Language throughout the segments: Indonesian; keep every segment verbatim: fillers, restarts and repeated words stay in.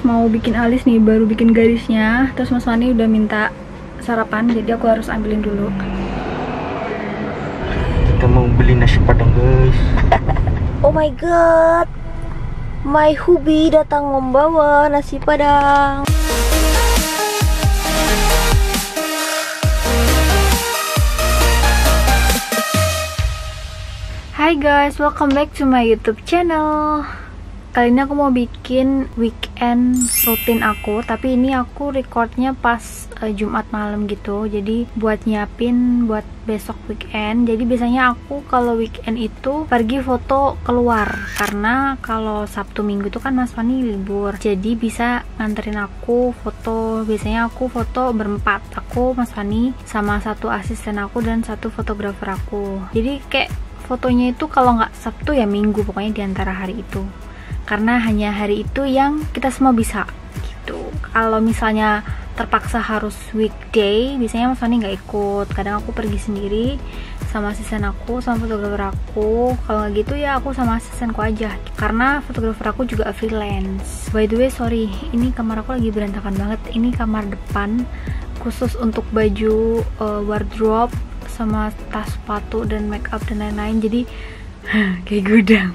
mau bikin alis nih, baru bikin garisnya. Terus Mas Fani udah minta sarapan, jadi aku harus ambilin dulu. Kita mau beli nasi padang, guys. Oh my god, my hubby datang membawa nasi padang. Hai guys, welcome back to my YouTube channel. Kali ini aku mau bikin weekend rutin aku, tapi ini aku recordnya pas uh, Jumat malam gitu. Jadi buat nyiapin buat besok weekend. Jadi biasanya aku kalau weekend itu pergi foto keluar, karena kalau Sabtu Minggu itu kan Mas Fani libur. Jadi bisa nganterin aku foto. Biasanya aku foto berempat. Aku, Mas Fani, sama satu asisten aku dan satu fotografer aku. Jadi kayak fotonya itu kalau nggak Sabtu ya Minggu, pokoknya di antara hari itu. Karena hanya hari itu yang kita semua bisa gitu. Kalau misalnya terpaksa harus weekday, biasanya Mas Fani nggak ikut. Kadang aku pergi sendiri sama asisten aku, sama fotografer aku. Kalau nggak gitu ya aku sama asistenku aja. Karena fotografer aku juga freelance. By the way, sorry, ini kamar aku lagi berantakan banget. Ini kamar depan khusus untuk baju, uh, wardrobe, sama tas, sepatu, dan make up dan lain-lain. Jadi kayak gudang.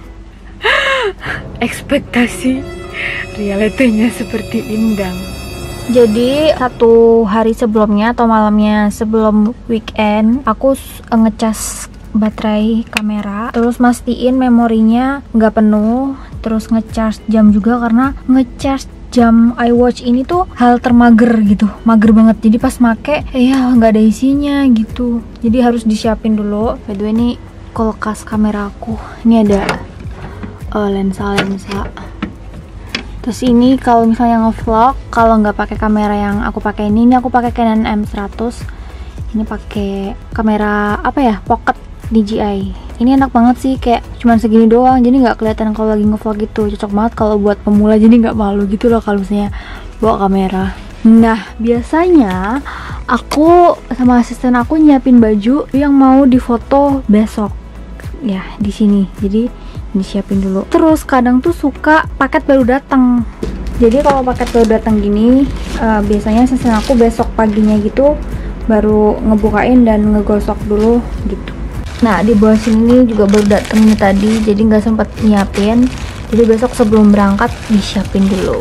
Ekspektasi realitinya seperti indang. Jadi satu hari sebelumnya atau malamnya sebelum weekend, aku ngecas baterai kamera, terus mastiin memorinya nggak penuh, terus ngecas jam juga, karena ngecas jam iWatch ini tuh hal termager gitu, mager banget. Jadi pas make, ya nggak ada isinya gitu. Jadi harus disiapin dulu. By the way, ini kulkas kamera aku. Ini ada uh, lensa-lensa. Terus ini kalau misalnya ngevlog, kalau nggak pakai kamera yang aku pakai ini, ini aku pakai Canon M seratus. Ini pakai kamera apa ya? Pocket D J I. Ini enak banget sih, kayak cuman segini doang, jadi nggak kelihatan kalau lagi ngevlog gitu. Cocok banget kalau buat pemula, jadi nggak malu gitu loh kalau misalnya bawa kamera. Nah, biasanya aku sama asisten aku nyiapin baju yang mau difoto besok ya di sini, jadi disiapin dulu. Terus kadang tuh suka paket baru datang. Jadi kalau paket baru datang gini, uh, biasanya asisten aku besok paginya gitu baru ngebukain dan ngegosok dulu gitu. Nah, di bawah sini juga baru datangnya tadi, jadi nggak sempat nyiapin. Jadi besok sebelum berangkat disiapin dulu.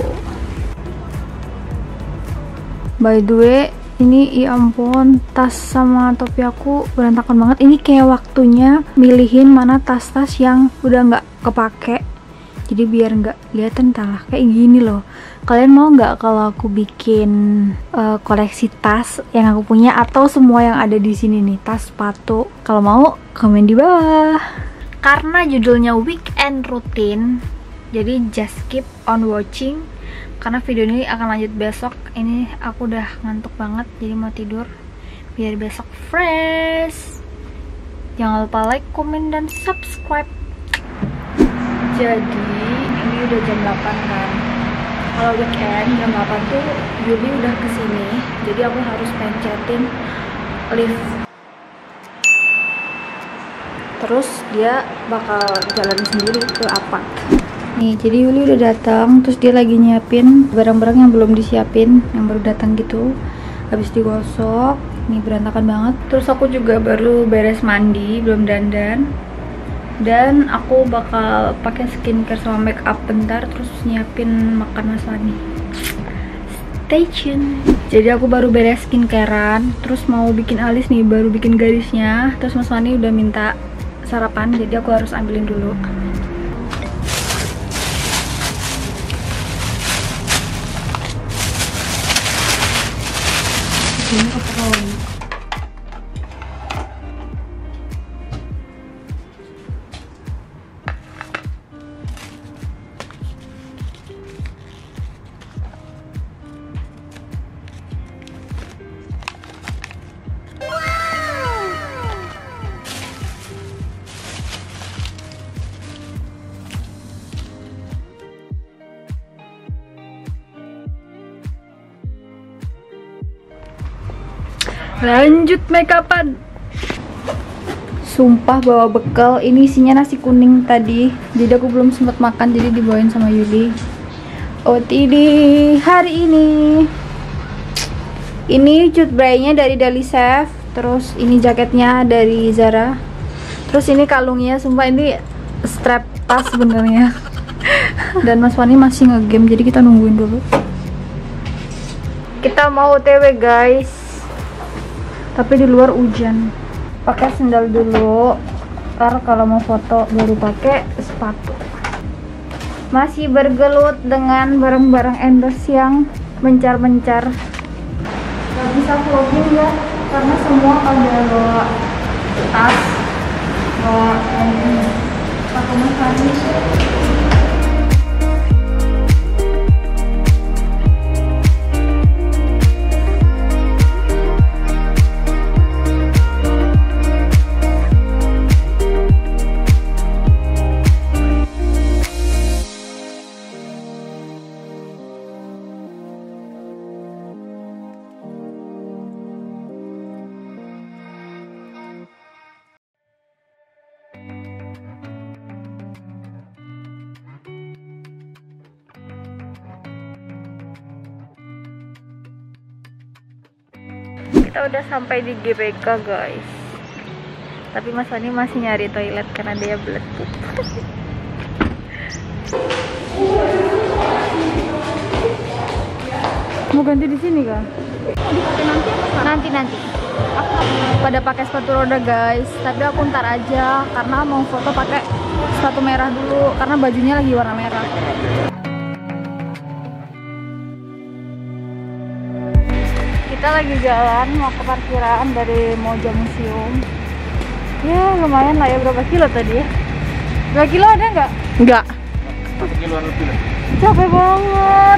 By the way, ini ya ampun, tas sama topi aku berantakan banget. Ini kayak waktunya milihin mana tas-tas yang udah nggak kepake. Jadi biar nggak kelihatan talah kayak gini loh. Kalian mau nggak kalau aku bikin uh, koleksi tas yang aku punya, atau semua yang ada di sini nih, tas, sepatu? Kalau mau, komen di bawah. Karena judulnya weekend rutin, jadi just keep on watching. Karena video ini akan lanjut besok. Ini aku udah ngantuk banget, jadi mau tidur biar besok fresh. Jangan lupa like, komen, dan subscribe. Jadi ini udah jam delapan kan. Kalau weekend jam delapan tuh Yuli udah kesini, jadi aku harus pencetin lift. Terus dia bakal jalan sendiri ke apart. Nih, jadi Yuli udah datang, terus dia lagi nyiapin barang-barang yang belum disiapin, yang baru datang gitu. Habis digosok, nih berantakan banget. Terus aku juga baru beres mandi, belum dandan. Dan aku bakal pakai skincare sama make up bentar, terus nyiapin makan Mas Fani. Stay tune. Jadi aku baru beres skincarean, terus mau bikin alis nih, baru bikin garisnya. Terus Mas Fani udah minta sarapan, jadi aku harus ambilin dulu. Ini keperluan. Lanjut make upan. Sumpah bawa bekal, ini isinya nasi kuning tadi, jadi aku belum sempat makan, jadi dibawain sama Yuli. O T D hari ini. Ini cut braynya dari Dalisef, terus ini jaketnya dari Zara, terus ini kalungnya, sumpah ini strap tas sebenarnya. Dan Mas Fani masih ngegame, jadi kita nungguin dulu. Kita mau O T W guys, tapi di luar hujan. Pakai sendal dulu, ntar kalau mau foto baru pakai sepatu. Masih bergelut dengan barang-barang endorse yang mencar-mencar. Gak bisa vlogging ya, karena semua pada bawa tas, bawa ini, pakai Mas Fani. Kita udah sampai di G B K guys, tapi Mas Fani masih nyari toilet karena dia beletuk. Mau ganti di sini kah? Mau dipakai nanti apa? Nanti nanti. Aku pada pakai sepatu roda guys, tapi aku ntar aja karena mau foto pakai sepatu merah dulu karena bajunya lagi warna merah. Kita lagi jalan mau ke parkiran dari Moja Museum. Ya lumayan lah ya, berapa kilo tadi ya? dua kilo ada nggak? Nggak. Satu kiloan lebih lah. Capek banget.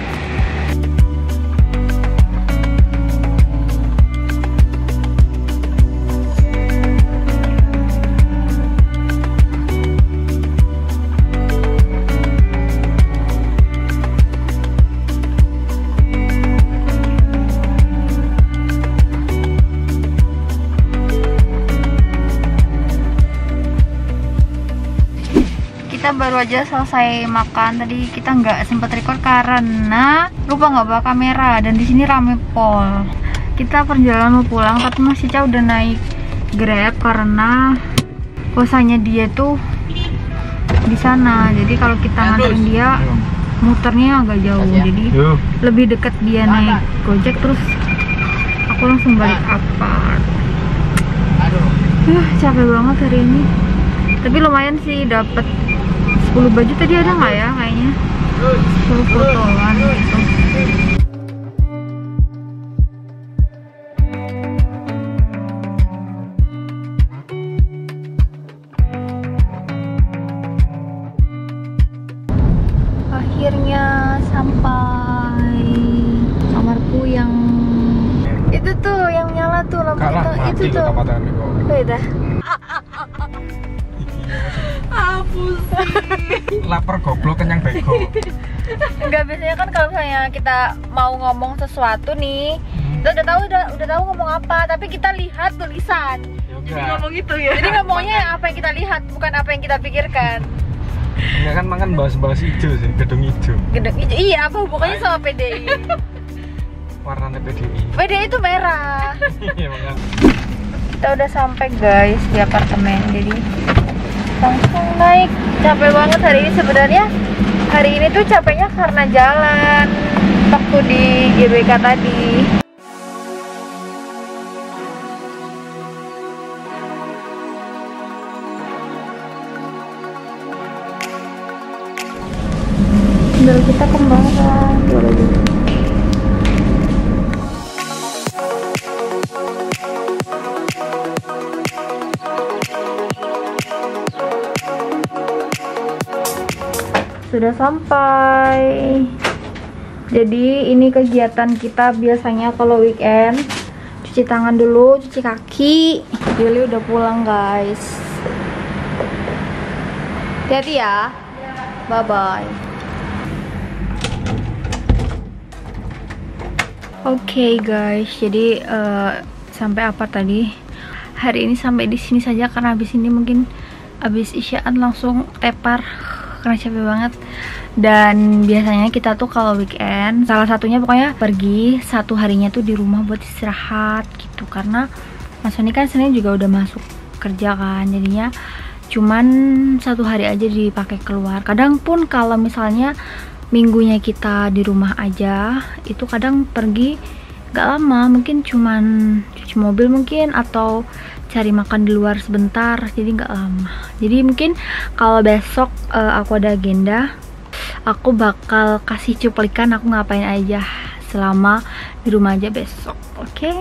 Kita baru aja selesai makan tadi, kita nggak sempat record karena lupa nggak bawa kamera dan di sini rame pol. Kita perjalanan mau pulang tapi Mas Cica udah naik Grab karena kosannya dia tuh di sana. Jadi kalau kita nganterin dia muternya agak jauh, jadi lebih deket dia naik Gojek terus aku langsung balik apart. Uh, capek banget hari ini. Tapi lumayan sih dapet sepuluh baju tadi, ada nggak ya kayaknya sepuluh fotoan gitu. Akhirnya sampai kamarku yang itu tuh, yang nyala tuh lampu itu, itu tuh beda. Hapus sih. Lapar goblok kenyang bego. Enggak, biasanya kan kalau misalnya kita mau ngomong sesuatu nih, hmm. kita udah tahu udah udah tahu ngomong apa, tapi kita lihat tulisan. Yoga. Jadi ngomong gitu ya. Jadi ngomongnya apa yang kita lihat, bukan apa yang kita pikirkan. Enggak kan makan bahas-bahas hijau sih, gedung hijau. Gedung hijau. Iya, apa hubungannya sama P D I? Warnanya P D I. P D I itu merah. Iya, makanya. Kita udah sampai guys di apartemen, jadi langsung naik. Capek banget hari ini sebenarnya. Hari ini tuh capeknya karena jalan waktu di G B K tadi. Sendal kita kembaran. Sudah sampai. Jadi ini kegiatan kita biasanya kalau weekend. Cuci tangan dulu, cuci kaki. Yuli udah pulang guys. Hati-hati ya. Bye bye. Oke okay, guys, jadi uh, sampai apa tadi? Hari ini sampai di sini saja karena habis ini mungkin habis isyaan langsung tepar karena capek banget. Dan biasanya kita tuh kalau weekend, salah satunya pokoknya pergi satu harinya tuh di rumah buat istirahat gitu. Karena Mas Sony kan Senin juga udah masuk kerja kan, jadinya cuman satu hari aja dipakai keluar. Kadang pun kalau misalnya minggunya kita di rumah aja, itu kadang pergi gak lama, mungkin cuman cuci mobil mungkin, atau cari makan di luar sebentar, jadi gak lama. Jadi mungkin kalau besok uh, aku ada agenda, aku bakal kasih cuplikan aku ngapain aja selama di rumah aja besok, oke? Okay?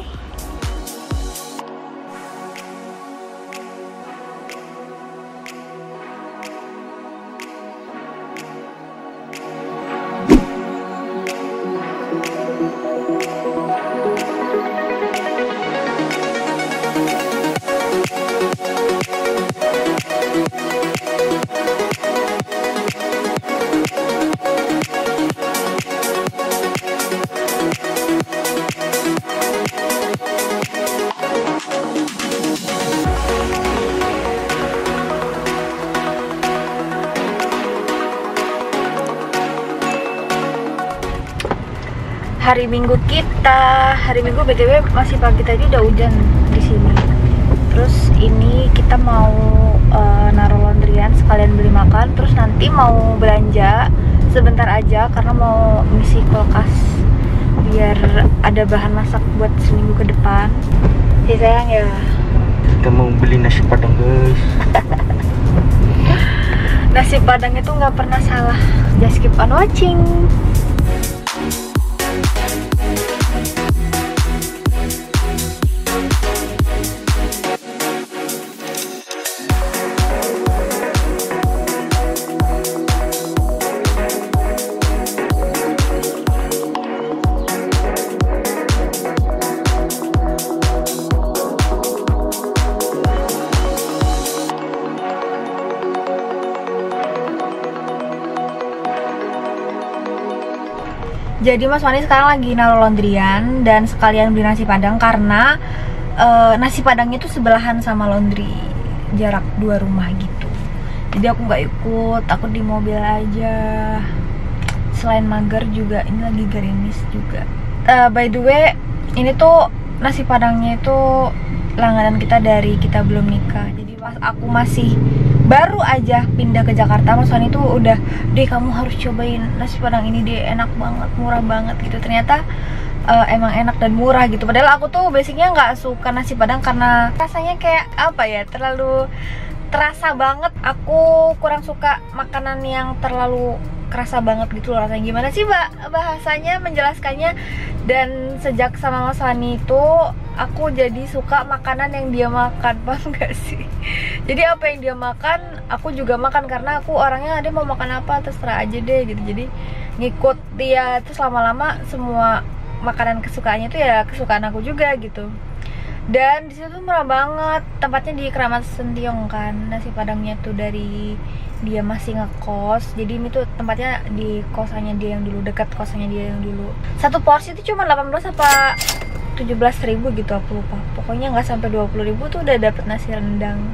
Hari Minggu kita, hari Minggu B T W masih pagi tadi udah hujan di sini. Terus ini kita mau uh, naruh laundryan sekalian beli makan, terus nanti mau belanja sebentar aja karena mau ngisi kulkas biar ada bahan masak buat seminggu ke depan. Si sayang ya. Kita mau beli nasi padang guys. Nasi padang itu nggak pernah salah. Just keep on watching. Jadi Mas Wani sekarang lagi naruh laundryan dan sekalian beli nasi padang karena uh, nasi padangnya tuh sebelahan sama laundry, jarak dua rumah gitu. Jadi aku nggak ikut, aku di mobil aja. Selain mager juga, ini lagi gerimis juga. Uh, by the way, ini tuh nasi padangnya itu langganan kita dari kita belum nikah. Jadi pas aku masih baru aja pindah ke Jakarta, Mas Wani tuh udah, deh kamu harus cobain nasi padang ini deh, enak banget, murah banget gitu. Ternyata uh, emang enak dan murah gitu. Padahal aku tuh basicnya nggak suka nasi padang karena rasanya kayak apa ya, terlalu terasa banget. Aku kurang suka makanan yang terlalu kerasa banget gitu loh rasanya. Gimana sih Mbak bahasanya menjelaskannya? Dan sejak sama Mas Wani itu aku jadi suka makanan yang dia makan, paham gak sih? Jadi apa yang dia makan, aku juga makan karena aku orangnya dia mau makan apa terserah aja deh gitu. Jadi ngikut dia, terus lama-lama semua makanan kesukaannya itu ya kesukaan aku juga gitu. Dan di situ tuh murah banget, tempatnya di Keramat Sentiong kan, nasi padangnya tuh dari dia masih ngekos. Jadi ini tuh tempatnya di kosannya dia yang dulu, dekat kosannya dia yang dulu. Satu porsi itu cuma delapan belas apa tujuh belas ribu gitu, aku lupa. Pokoknya nggak sampai dua puluh ribu tuh udah dapet nasi rendang.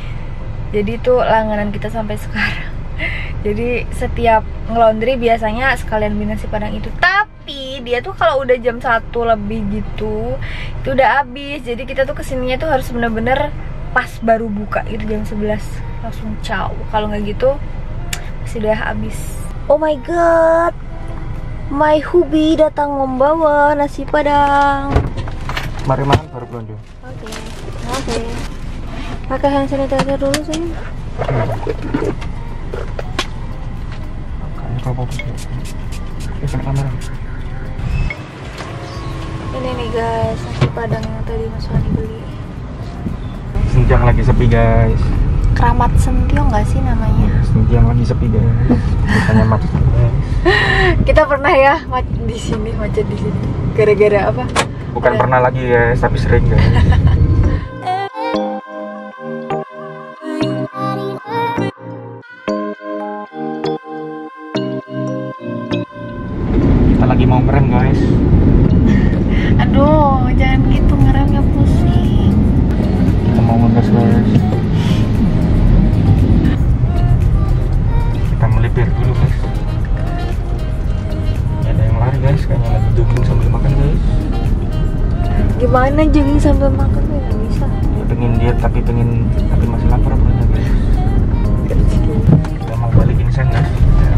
Jadi itu langganan kita sampai sekarang. Jadi setiap ngelondri biasanya sekalian beli nasi padang itu. Tapi dia tuh kalau udah jam satu lebih gitu, itu udah habis. Jadi kita tuh kesininya tuh harus bener-bener pas baru buka gitu, jam sebelas langsung caw. Kalau nggak gitu pasti udah habis. Oh my god, my hubby datang membawa nasi padang. Mari makan baru belanja. Oke, okay. Oke. Okay. Pakai hand sanitizer dulu sih. Ini nih guys, nasi padang yang tadi Mas Wani beli. Senjang lagi sepi guys. Keramat Sentiong nggak sih namanya? Senjang lagi sepi guys. Bukannya macet guys. Kita pernah ya macet di sini, macet di sini. Gara-gara apa? Bukan Ada. pernah lagi guys, tapi sering guys. Kita lagi mau ngerem guys. Aduh, jangan gitu, ngeremnya pusing. Kita mau ngegas guys. Kita melipir dulu guys. Ada yang lari guys, kayaknya lagi jogging sambil makan guys. Gimana jogging sambil makan tuh nggak bisa. Ya pengen diet tapi pengen tapi masih lapar perutnya guys. Kita mau balik insen guys. Ya.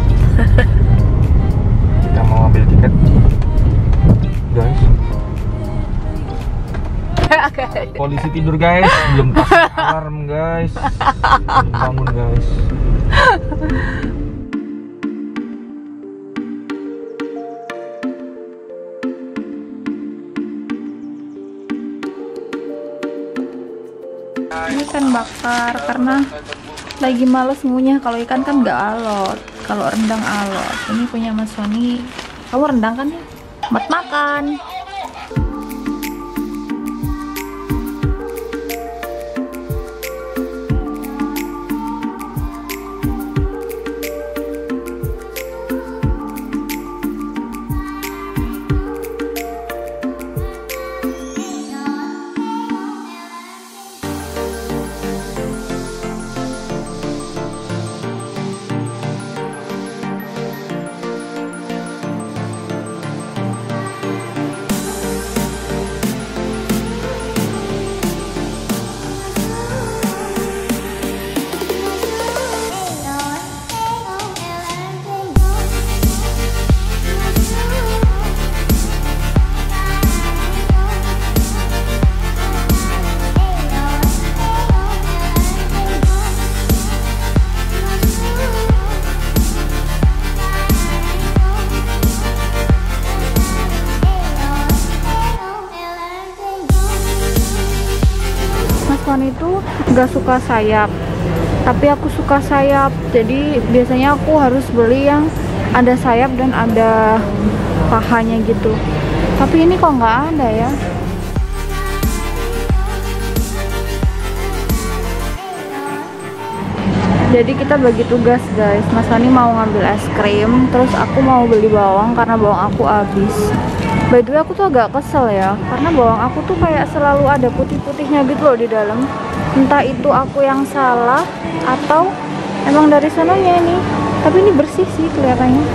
Kita mau ambil tiket guys. Polisi tidur guys, belum pasang alarm guys. Bangun guys. Ini ikan bakar karena lagi males ngunyah. Kalau ikan kan nggak alot, kalau rendang alot. Ini punya Mas Sony. Kamu rendang kan ya? Buat makan. Itu gak suka sayap, tapi aku suka sayap, jadi biasanya aku harus beli yang ada sayap dan ada pahanya gitu, tapi ini kok nggak ada ya. Jadi kita bagi tugas guys. Mas Fani mau ngambil es krim, terus aku mau beli bawang karena bawang aku habis. By the way, aku tuh agak kesel ya, karena bawang aku tuh kayak selalu ada putih-putihnya gitu loh di dalam. Entah itu aku yang salah atau emang dari sananya ini. Tapi ini bersih sih kelihatannya.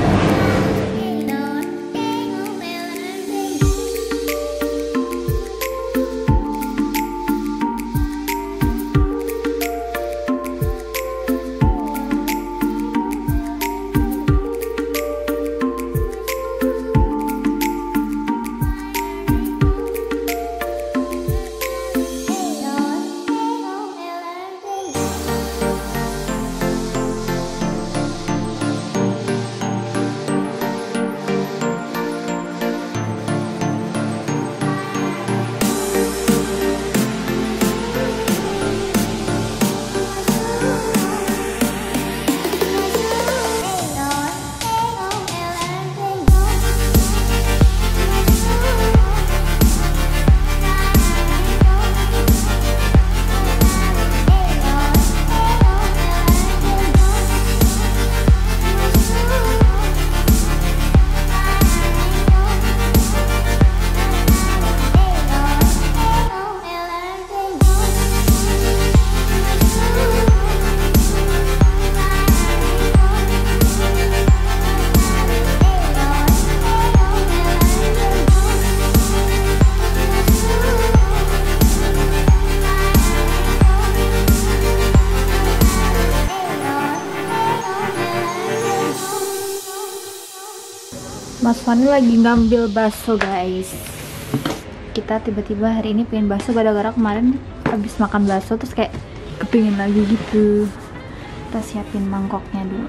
Mas Fani lagi ngambil bakso guys. Kita tiba-tiba hari ini pengen bakso gara-gara kemarin habis makan bakso terus kayak kepingin lagi gitu. Kita siapin mangkoknya dulu.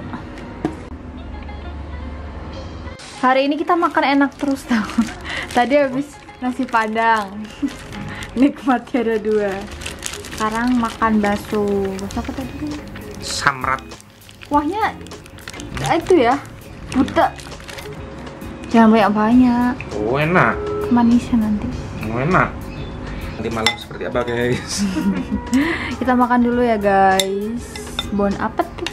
Hari ini kita makan enak terus tau. Tadi habis nasi padang. Nikmatnya ada dua. Sekarang makan bakso. Bakso apa tadi? Samrat. Kuahnya itu ya, buta. Jangan banyak-banyak. Oh enak. Kemanisan nanti. Oh enak. Nanti malam seperti apa guys? Kita makan dulu ya guys. Bon apa tuh?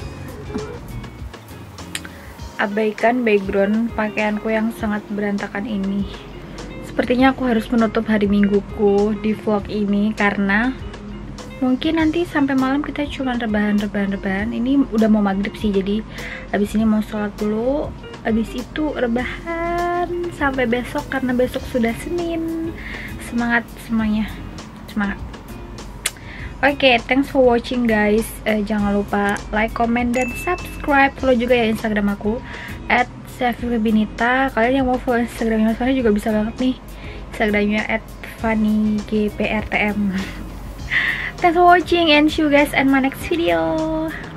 Abaikan background pakaianku yang sangat berantakan ini. Sepertinya aku harus menutup hari mingguku di vlog ini karena Mungkin nanti sampai malam kita cuma rebahan-rebahan-rebahan. Ini udah mau maghrib sih, jadi abis ini mau sholat dulu. Abis itu rebahan sampai besok karena besok sudah Senin. Semangat semuanya, semangat. Oke, okay, thanks for watching guys. Uh, jangan lupa like, comment, dan subscribe. Follow juga ya Instagram aku at sefibinita. Kalian yang mau follow Instagramnya Mas Fani juga bisa banget nih. Instagramnya at fanny g p r t m. Thanks for watching and see you guys in my next video.